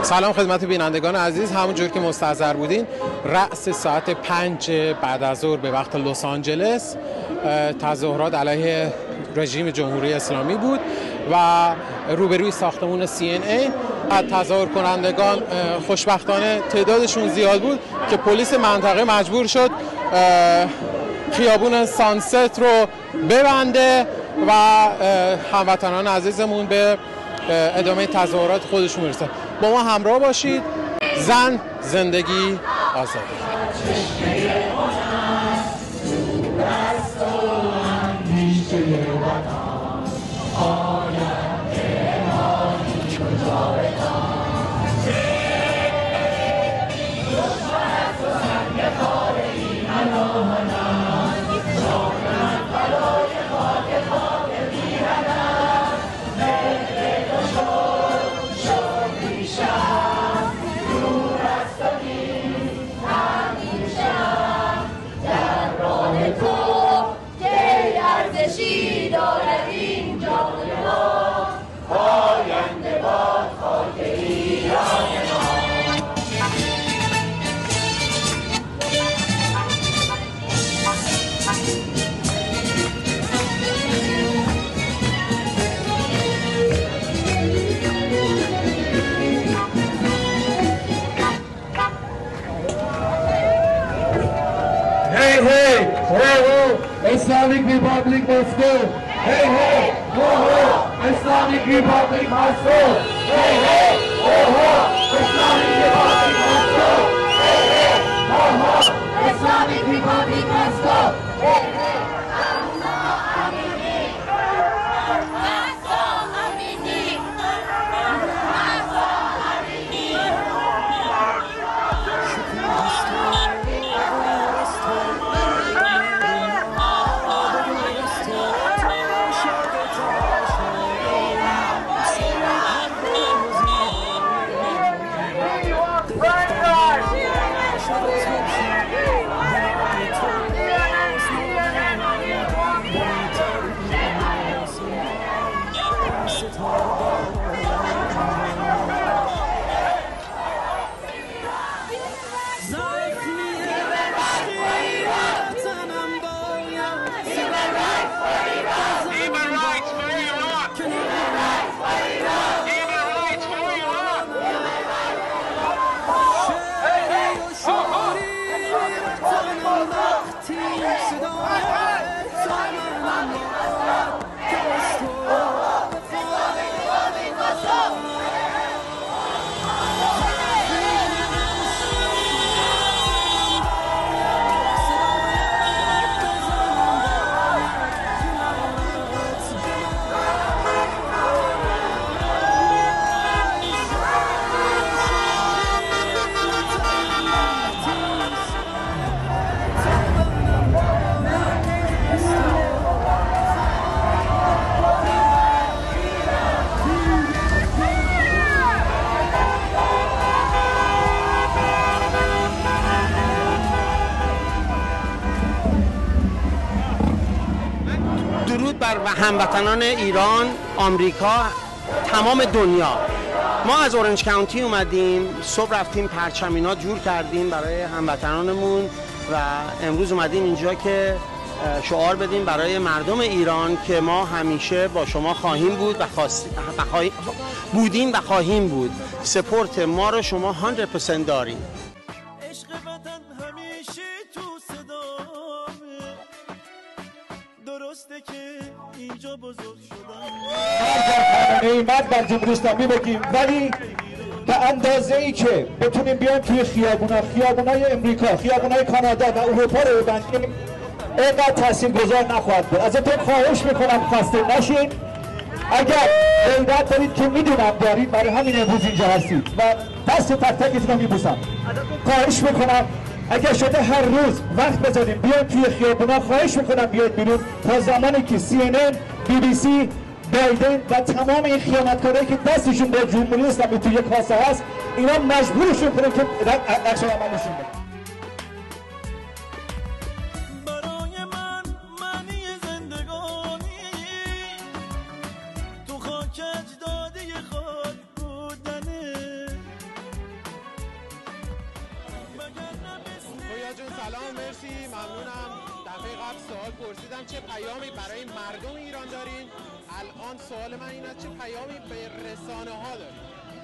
سلام خدمت بینندگان عزیز. همونجور که مستحضر بودین رأس ساعت 5 بعد از ظهر به وقت لس آنجلس تظاهرات علیه رژیم جمهوری اسلامی بود و روبروی ساختمان CNN تظاهر کنندگان خوشبختانه تعدادشون زیاد بود که پلیس منطقه مجبور شد خیابون سانست رو ببنده و هموطنان عزیزمون به ادامه تظاهرات خودشون برسن. با ما همراه باشید. زن، زندگی، آزادی. Islamic Republic Moscow. Hey hey, ho ho, Islamic Republic Moscow. Hey hey, ho ho, Islamic Republic Moscow. Hey hey, ho ho, Islamic Republic Moscow. Hey hey. درود بر هموطنان ایران، آمریکا، تمام دنیا. ما از اورنج کانتی اومدیم، صبح رفتیم پرچمینا جور کردیم برای هموطنانمون و امروز اومدیم اینجا که شعار بدیم برای مردم ایران که ما همیشه با شما خواهیم بود و بودیم و خواهیم بود. سپورت ما رو شما 100% داریم. درسته که اینجا بزرگ شدم نعمت بر جمهوری اسلامی بگیم، ولی به اندازه ای که بتونیم بیایم توی خیابونای امریکا، خیابونای کانادا و اروپا رو ببندیم، اینقدر تاثیرگذار نخواهد بود. ازتون خواهش میکنم خسته نشین. اگر غیرت دارید که میدونم دارید، برای همین امروز اینجا هستید و دست تک تکتون رو میبوسم. خواهش میکنم اگر شده هر روز وقت بذاریم بیایم توی خیابونا، خواهش میکنم بیاید بیرون تا زمانی که CNN، BBC، بایدن و تمام این خیانتکارایی که دستشون با جمهوری اسلامی توی کاسه هست، اینا مجبورشون کنن که نقش عملشون بدن. سلام، مرسی، ممنونم. دفعه قبل سوال پرسیدم چه پیامی برای مردم ایران دارین. الان سوال من اینه چه پیامی به رسانه ها دارین؟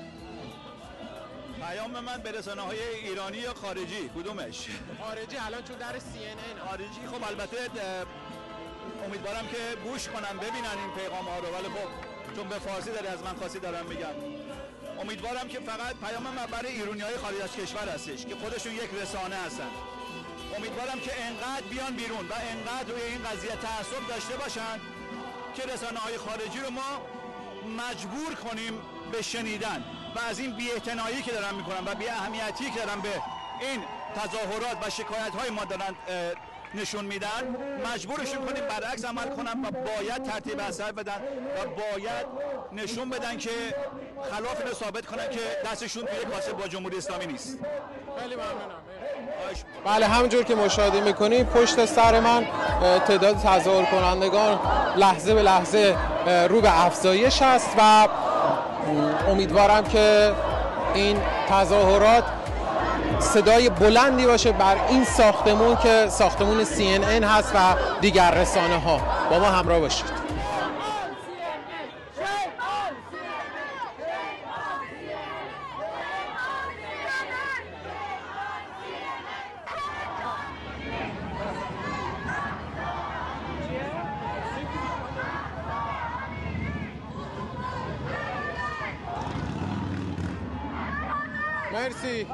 پیام من به رسانه های ایرانی یا خارجی کدومش؟ خارجی الان چون در CNN خارجی خب البته امیدوارم که گوش کنن ببینن این پیغام ها رو، ولی خب چون به فارسی داره از من خاصی دارم میگم. امیدوارم که فقط پیام من برای ایرانیای خارج از کشور هستش که خودشون یک رسانه هستن. امیدوارم که انقدر بیان بیرون و انقدر روی این قضیه تعصب داشته باشن که رسانه های خارجی رو ما مجبور کنیم به شنیدن و از این بی‌اعتنایی که دارن میکنن و بی اهمیتی که دارن به این تظاهرات و شکایت های ما دارن نشون میدن، مجبورشون کنیم برعکس عمل کنن و باید ترتیب اثر بدن و باید نشون بدن که خلاف اینو ثابت کنن که دستشون توی کاسه با جمهوری اسلامی نیست. خیلی ممنونم. بله، همونجور که مشاهده میکنید پشت سر من تعداد تظاهر کنندگان لحظه به لحظه رو به افزایش هست و امیدوارم که این تظاهرات صدای بلندی باشه بر این ساختمون که ساختمون CNN هست و دیگر رسانه ها. با ما همراه باشید. مرسی.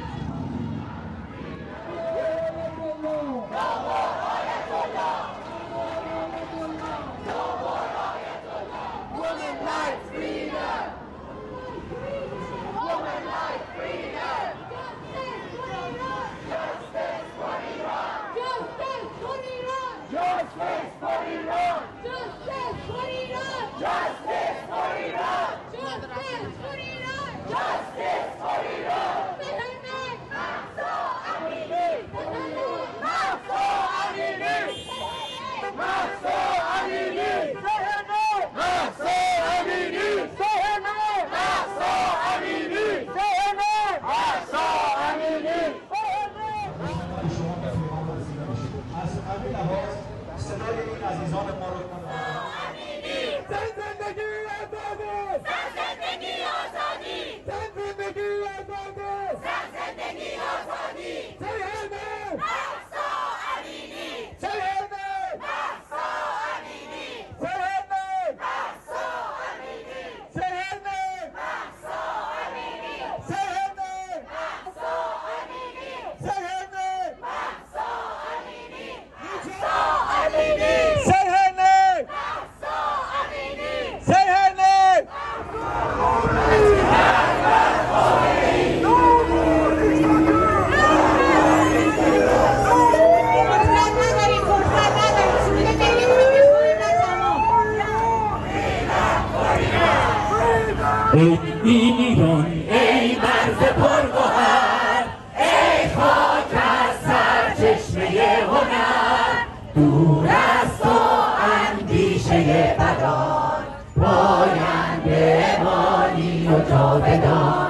ایران ای مرز پرگوهر، ای خاک از سرچشمه هنر، دور از تو اندیشه بدان، پاینده مانی و جاودان.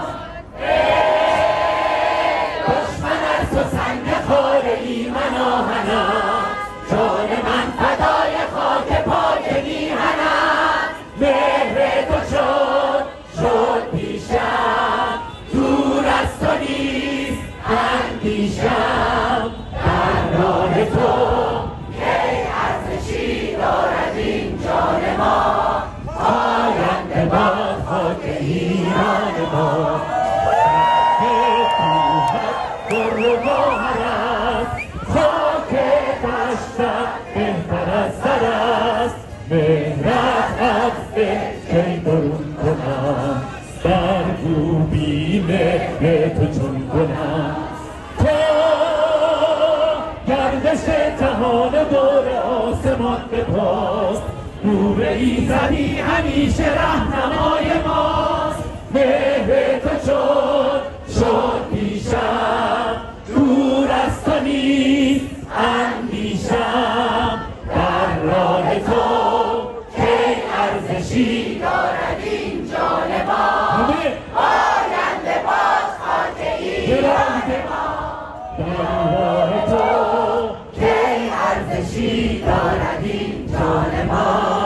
دشمن از تو سنگ خاره ای من آهنم، جان من فدای خاک پای میهنم. مهر تو شد پیشم، دور از تو نیست اندیشم. در راه تو کی ارزشی دارد این جان ما، پاینده باد خاک ایران ما. در و گوهر است، خاک دشتم بهتر از سر است. مهرت عطف کی برون کنم، در خوبی مهر تو چون کنم. تو گردش جهان دور آسمان بپاست، نور ایزدی همیشه رهنمای ماست. مهر تو شد پیشم، دور از تو نیست اندیشم. در راه تو کی ارزشی دارد این جان ما، پاینده باز خاک ایران ما. در راه تو ارزشی دارد این جان ما.